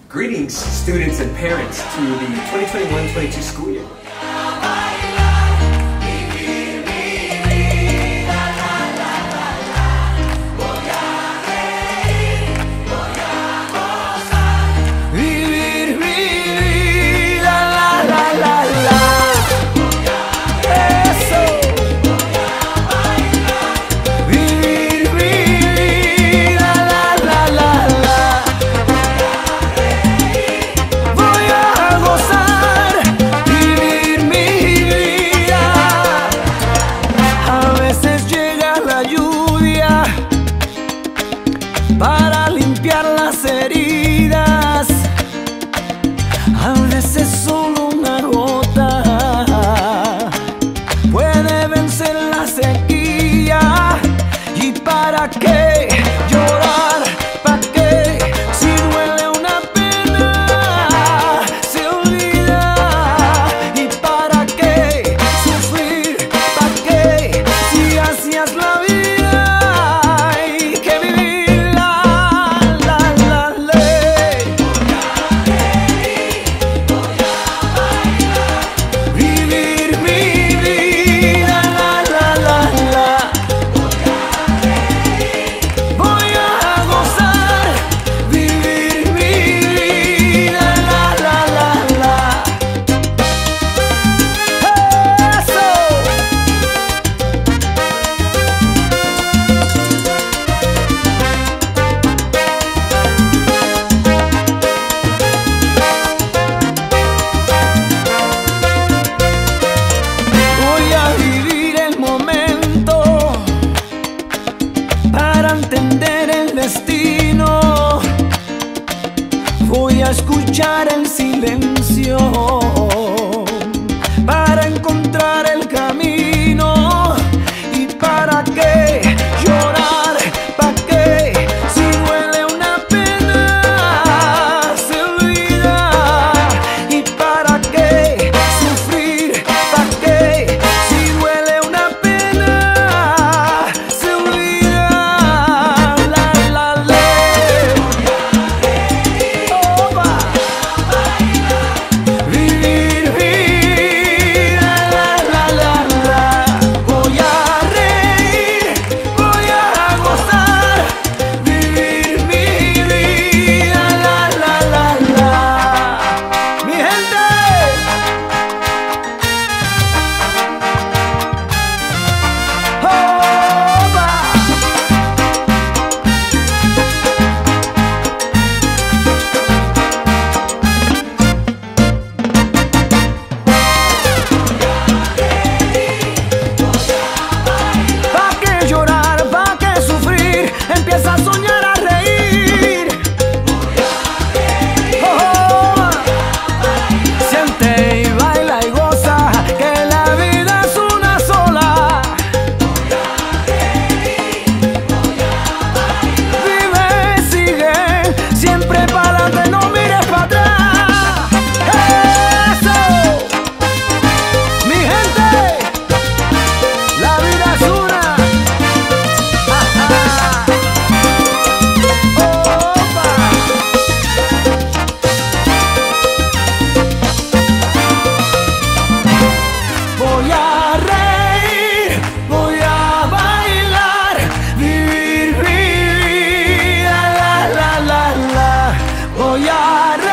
Greetings, students and parents, to the 2021-22 school year. Para limpiar las heridas, a veces solo una gota puede vencer la sequía. ¿Y para qué llorar? ¿Para qué? Si duele una pena, se olvida. ¿Y para qué sufrir? ¿Para qué? Si hacías la vida. Entender el destino, voy a escuchar el silencio para encontrar el camino. ¿Y para qué llorar? ¿Para qué? Si duele una pena, se olvida. ¿Y para qué sufrir? ¿Para qué? Si duele una pena, se olvida. Empieza a soñar, a reír. Siente y baila y goza, que la vida es una sola. Vive, sigue, siempre para adelante, no mires para atrás. Eso, mi gente, la vida es una. Voy a reír, voy a bailar, vivir, la la la la la. Voy a reír.